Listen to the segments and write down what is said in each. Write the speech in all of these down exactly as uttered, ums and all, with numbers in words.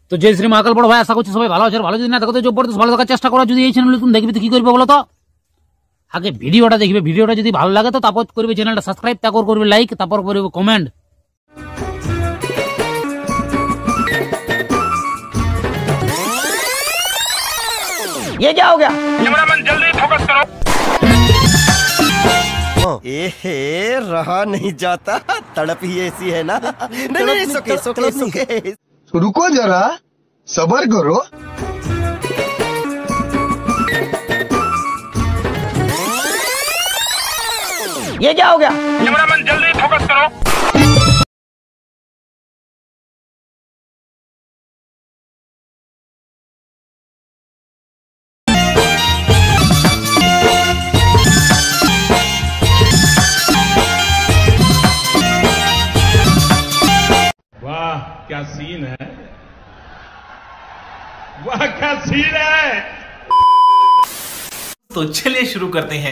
তো জয় শ্রী মহাকাল বড় ভাই, আশা করছি সবাই ভালো আছে। ভালো যদি না দেখো তো জবরদস্ত ভালো থাকার চেষ্টা করো। যদি এই চ্যানেলে তুমি দেখবে তো কি করবে বলো তো? আগে ভিডিওটা দেখবে, ভিডিওটা যদি ভালো লাগে তো তারপর করবে চ্যানেলটা সাবস্ক্রাইব, তারপর করবে লাইক, তারপর করবে কমেন্ট। ये क्या हो गया? कैमरामैन जल्दी फोकस करो। एहे, रहा नहीं जाता, तड़प ही ऐसी है ना। नहीं नहीं सोके सोके सोके रुको जरा, सबर करो। ये क्या हो गया? कैमरामैन जल्दी फोकस करो। वाह क्या सीन है, वाह क्या सीन है। तो चलिए शुरू करते हैं।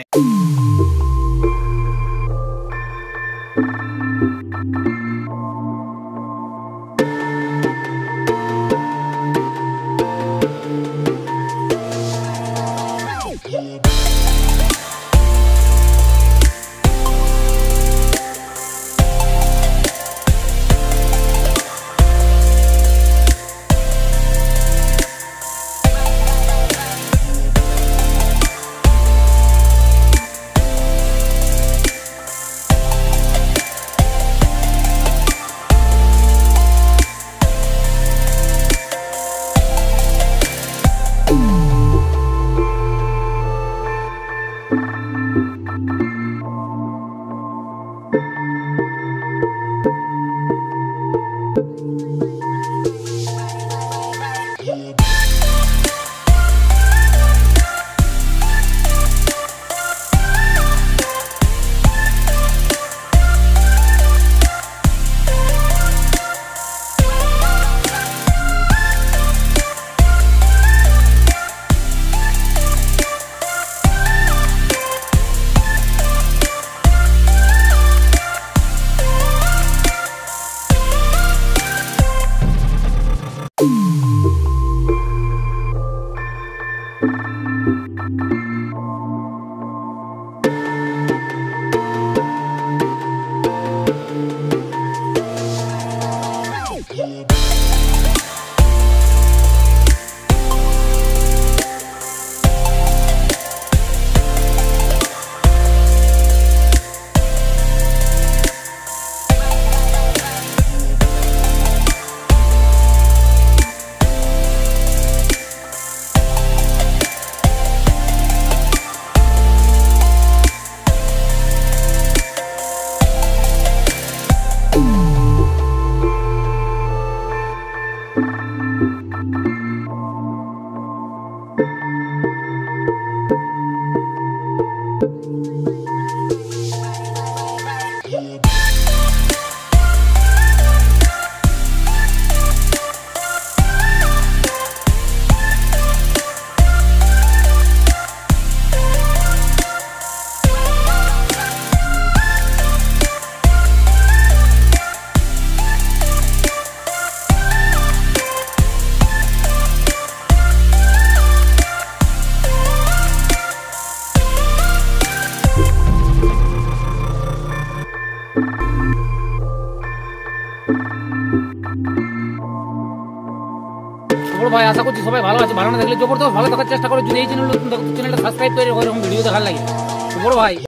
বড় ভাই, আশা করছি সবাই ভালো আছে। ভালো না দেখলে জবরদস্ত ভালো থাকার চেষ্টা করো। যদি এই চ্যানেলে চ্যানেলটা সাবস্ক্রাইব করে এরকম ভিডিও দেখার লাগে। বড় ভাই।